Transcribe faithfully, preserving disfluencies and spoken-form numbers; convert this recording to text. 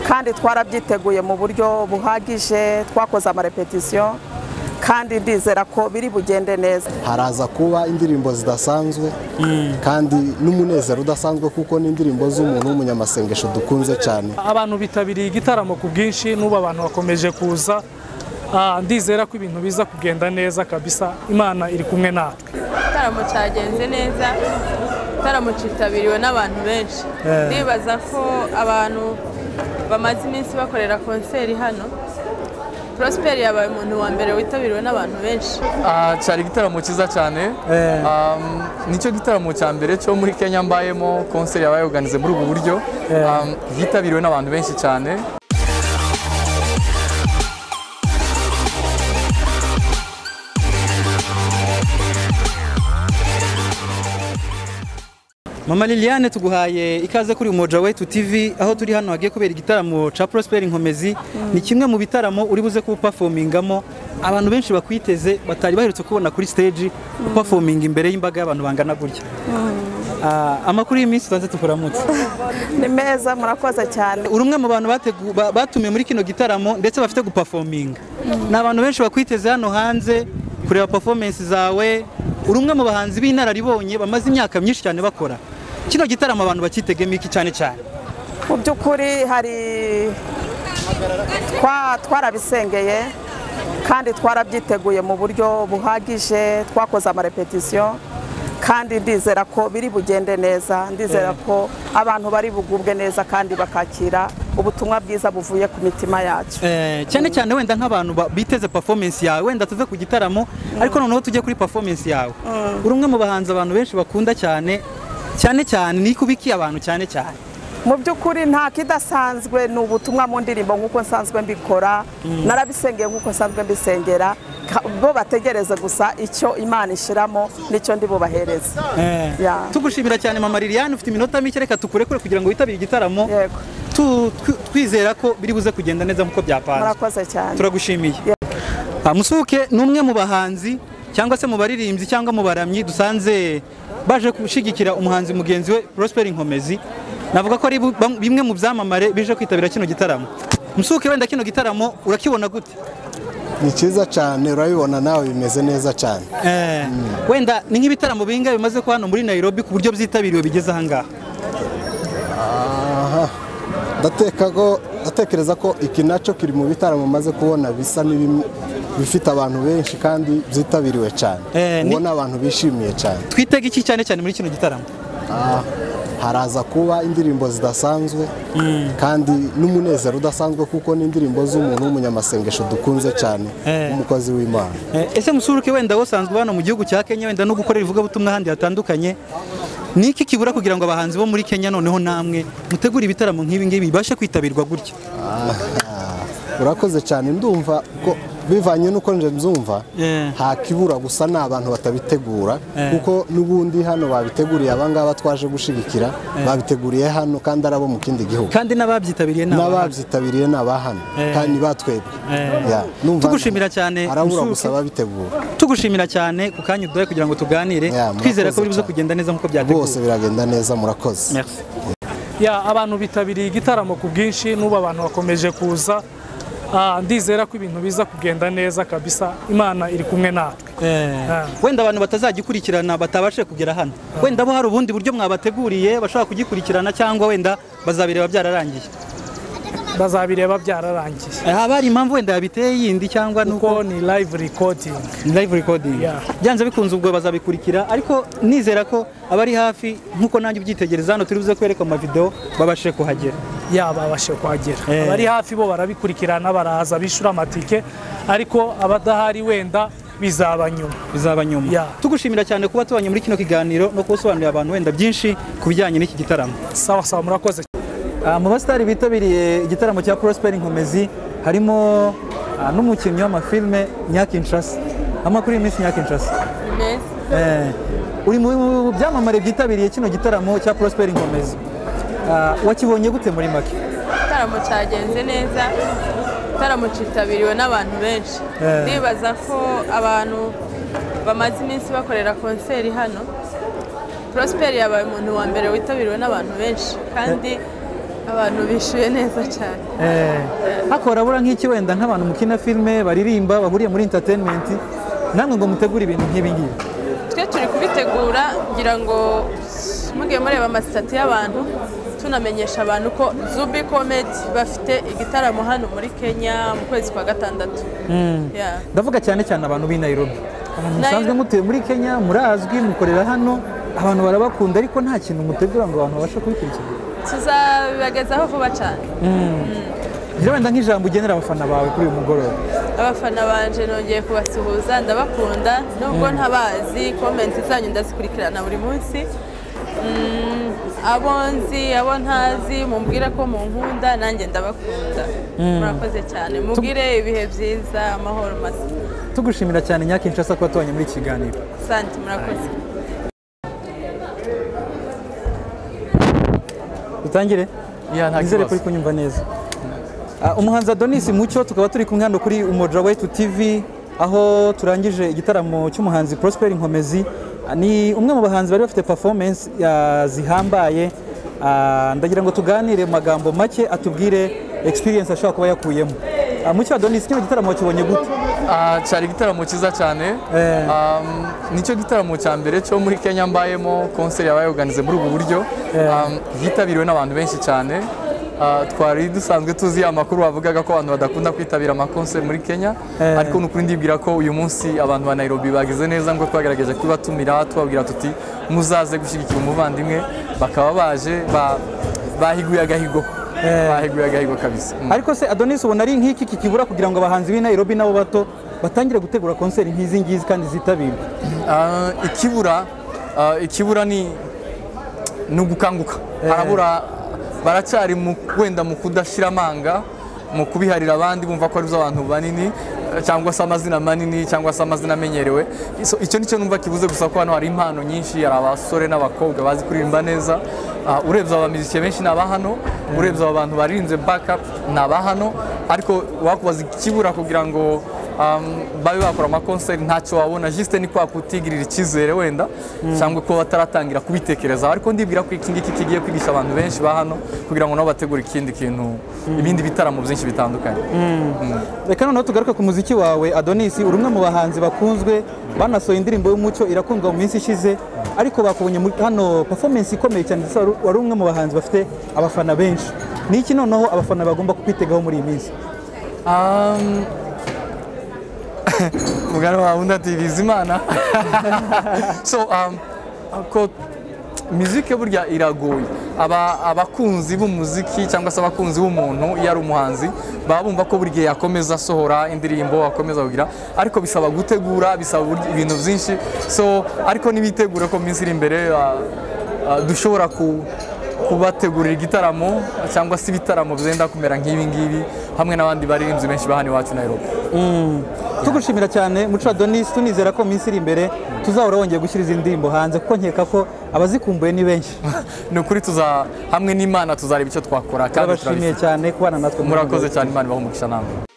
kandi twarabyiteguye mu buryo buhagije, twakoze amarepetisiyo kandi ndizera ko biri bugende neza. Haraza kuba indirimbo zidasanzwe kandi n'umunezero udasanzwe kuko ni indirimbo z'umuntu w'umunyamasengesho dukunze cyane. Abantu bitabiriye igitaramo ku bwinshi, n'ubu abantu bakomeje kuza. Ndizera ko ibintu biza kugenda neza kabisa, Imana iri kumwe natwe. Igitaramo cyagenze neza, igitaramo cyitabiriwe n'abantu benshi. Ndibaza ko abantu bamaze iminsi bakorera konseri hano, Prosper yabaye umuntu wa mbere witabiriwe n'abantu benshi. Cyari igitaramo cyiza cyane, nicyo gitaramo cya mbere cyo muri Kenya mbayemo konseri yabaye organize muri ubu buryo, yitabiriwe n'abantu benshi cyane. Mama Liliane, tuguhaye ikaze kuri Umoja Wetu T V, aho turi hano hagiye kubera igitaramo ca Prosper Nkomezi. Ni kimwe mu bitaramo uri buze ku performingamo abantu benshi bakwiteze batari baherutse kubona kuri stage performing imbere y'imbaga y'abantu bangana gutya. Amakuru y'iminsi tubanze tukuramutse. Ni meza, murakoze cyane. Uri umwe mu bantu batumiye muri kino gitaramo ndetse bafite gu performing. Na abantu benshi bakwiteze hano hanze kureba performance zawe. Uri umwe mu bahanzi b'inararibonye bamaze imyaka myinshi cyane bakora. Kino gitaramo abantu bakitegemo iki cyane cyane? Mu by'ukuri hari twarabisengeye kandi twarabyiteguye mu buryo buhagije, twakoze amarepetisiyo kandi ndizera ko biri bugende neza. Ndizera ko abantu bari bugubwe neza kandi bakakira ubutumwa bwiza buvuye ku mitima yacu. Cyane cyane wenda nk'abantu biteze performance yawe, wenda tuve ku gitaramo ariko noneho tujye kuri performance yawe. Uri umwe mu bahanzi abantu benshi bakunda cyane cyane cyane, ni kubiki abantu cyane cyane? Mu by'ukuri nta kidasanzwe, ni ubutumwa mu ndirimbo nk'uko nsanzwe mbikora, narabisengeye nk'uko nsanzwe mbisengera, bo bategereze gusa icyo Imana ishiramo nicyo ndi bubahereze. Tugushimira cyane Mama Liliane, ufite iminota mike, reka tukurekure kugira ngo witabire igitaramo. Twizera ko biri buze kugenda neza nk'uko byapanze. Murakoze cyane. Turagushimiye. Musuke ni umwe mu bahanzi cyangwa se mu baririmbyi cyangwa mu baramyi dusanze baje gushigikira umuhanzi mugenzi we Prosper Nkomezi. Navuga ko ari bimwe mu byamamare bije kwitabira kino gitaramo. Musuke, wenda kino gitaramo urakibona gute? Ni cyiza cyane, urabibona nawe bimeze neza cyane. Eh, wenda ni nk'ibitaramo binga bimaze ko hano muri Nairobi ku buryo byitabiriwe bigeze aha ngaha. Aha, ndateka ko ndatekereza ko iki nacyo kiri mu bitaramo maze kubona bisa bifite abantu benshi kandi byitabiriwe cyane. Ubona abantu bishimiye cyane. Twitega iki cyane cyane muri kino gitaramo? Haraza kuba indirimbo zidasanzwe kandi n'umunezero udasanzwe kuko ni indirimbo z'umuntu w'umunyamasengesho dukunze cyane, umukozi w'Imana. Ese Musuruke, wenda wasanzwe hano mu gihugu cya Kenya wenda no gukorera ivugabutumwa handi hatandukanye, ni iki kibura kugira ngo abahanzi bo muri Kenya noneho namwe mutegura ibitaramo nk'ibi ngibi bibashe kwitabirwa gutya? Urakoze cyane, ndumva ko bivanye nuko nje mzumva nta kibura gusa n'abantu batabitegura kuko nubundi hano babiteguriye abangaba twaje gushigikira, babiteguriye hano kandi arabo mu kindi gihugu kandi n'ababyitabiriye n'ababyitabiriye n'abahano kandi batwebwe. Tugushimira cyane arabura gusa babitegura. Tugushimira cyane ku kanya uduhaye kugira ngo tuganire, twizera ko bibuze kugenda neza nkuko byateguwe. Bose biragenda neza, murakoze. Merci. Ya abantu bitabiriye igitaramo ku bwinshi, n'ubu abantu bakomeje kuza. Ndizera ko ibintu biza kugenda neza kabisa, Imana iri kumwe natwe. Wenda abantu batazagikurikirana batabashe kugera hano, wenda bo hari ubundi buryo mwabateguriye bashobora kugikurikirana cyangwa wenda bazabireba byararangiye? Bazabireba byararangiye. Habari impamvu wenda yabiteye yindi cyangwa nuko ni live recording. Live recording. Byanze bikunze ubwo bazabikurikira, ariko nizera ko abari hafi nkuko nanjye ubyitegereza hano turi buze kwereka mu video babashe kuhagera. Ya babashe kuhagera. Abari hafi bo barabikurikirana, baraza bishura amatike, ariko abadahari wenda bizaba nyuma. Bizaba nyuma. Tugushimira cyane kuba tubanye muri kino kiganiro no kusobanurira abantu wenda byinshi kubijyanye n'iki gitaramo. Sawa sawa, murakoze. Mu basitari bitabiriye igitaramo cya Prosper Nkomezi harimo n'umukinnyi w'amafilme Nyakinshasa. Amakuru y'iminsi Nyakinshasa? Neza. Uri mu byamamare byitabiriye kino gitaramo cya Prosper Nkomezi. Wakibonye gute muri make? Igitaramo cyagenze neza, igitaramo cyitabiriwe n'abantu benshi. Ndibaza ko abantu bamaze iminsi bakorera konseri hano, Prosper yabaye umuntu wa mbere witabiriwe n'abantu benshi kandi abantu bishuye neza cyane. Hako urabura nk'iki wenda nk'abantu mukina filime baririmba bahuriye muri entertainment namwe ngo mutegure ibintu nk'ibi ngibi? Twe turi kubitegura ngira ngo mugiye mureba amasitati y'abantu tunamenyesha abantu ko Zubi Comedy bafite igitaramo hano muri Kenya mu kwezi kwa gatandatu. Ndavuga cyane cyane abantu b'i Nairobi. Musanzwe mutuye muri Kenya murazwi mukorera hano abantu barabakunda ariko nta kintu mutegura ngo abantu babashe kubikurikira. Tuzabibagezaho vuba cyane. Ngira wenda nk'ijambo ugenera abafana bawe kuri uyu mugoroba. Abafana banje nongeye kubasuhuza ndabakunda nubwo ntabazi comment zanyu ndazikurikirana buri munsi. Abo nzi abo ntazi mumbwira ko munkunda nanjye ndabakunda. Murakoze cyane mugire ibihe byiza amahoro masa. Tugushimira cyane Nyakinshasa ko watubanye muri kiganiro. Asante murakoze. Utangire? Ya nta kibazo. Kuri kunyumva neza. Umuhanzi Adonis Mucyo tukaba turi kumwe hano kuri Umoja Wetu T V aho turangije igitaramo cy'umuhanzi Prosper Nkomezi. Ni umwe mu bahanzi bari bafite performance zihambaye. Ndagira ngo tuganire mu magambo make atubwire experience ashaka kuba yakuyemo. Mucyo Adonis kino gitaramo kibonye gute? Ah cyari gitaramo cyiza cyane. Um nicyo gitaramo cya mbere cyo muri Kenya mbayemo concert yabaye organize muri ubu buryo. Um yitabiriwe n'abantu benshi cyane. Twari dusanzwe tuzi amakuru bavugaga ko abantu badakunda kwitabira amakonser muri Kenya ariko n'ukuri ndibwira ko uyu munsi abantu ba Nairobi bagize neza ngo twagerageje kubatumira tubabwira tuti muzaze gushyigikira umuvandimwe bakaba baje bahiguye agahigo bahiguye agahigo kabisa. Ariko se Adonis ubona ari nk'iki kikibura kugira ngo abahanzi b'i Nairobi nabo bato batangire gutegura concert nk'izi ngizi kandi zitabirwa? Ikibura ikibura ni nugukanguka harabura baracyari wenda mu kudashira amanga mu kubiharira abandi bumva ko ari zo abantu banini cyangwa se amazina manini cyangwa se amazina amenyerewe. Icyo nicyo numva kibuze gusa ko hano hari impano nyinshi hari abasore n'abakobwa bazi kuririmba neza. Urebye abamiziki benshi ni abahano urebye aba bantu barinze backup ni abahano ariko wakubaza ikibura kugira ngo babe bakora amakonser ntacyo wabona juste ni kwa kutigirira icyizere wenda cyangwa ko bataratangira kubitekereza ariko ndibwira ko iki ngiki kigiye kwigisha abantu benshi ba hano kugira ngo nabo bategure ikindi kintu ibindi bitaramo byinshi bitandukanye. Reka noneho tugaruka ku muziki wawe Adonis uri umwe mu bahanzi bakunzwe banasohoye indirimbo y'umucyo irakundwa mu minsi ishize ariko bakubonye hano performance ikomeye cyane wari umwe mu bahanzi bafite abafana benshi. Ni iki noneho abafana bagomba kwitegaho muri iyi minsi? Mugano wawe undati Bizimana. So um ko muziki burya iragoye aba abakunzi b'umuziki cyangwa se abakunzi b'umuntu yari umuhanzi babumva ko buri gihe yakomeza asohora indirimbo akomeza kugira ariko bisaba gutegura bisaba ibintu byinshi so ariko nibitegura ko minsi iri imbere dushobora ku kubategurira igitaramo cyangwa se ibitaramo byenda kumera nk'ibi ngibi hamwe n'abandi baririmbyi benshi bahani wacu Nairobi. Tugushimira cyane Mucyo Adonis tunizera ko minsi iri imbere tuzahora wongeye gushyira izi ndirimbo hanze kuko nkeka ko abazikumbuye ni benshi. Ni ukuri tuza hamwe n'Imana tuzareba icyo twakora kandi turabashimiye cyane kubana natwe. Murakoze cyane Imana ibahe umugisha namwe.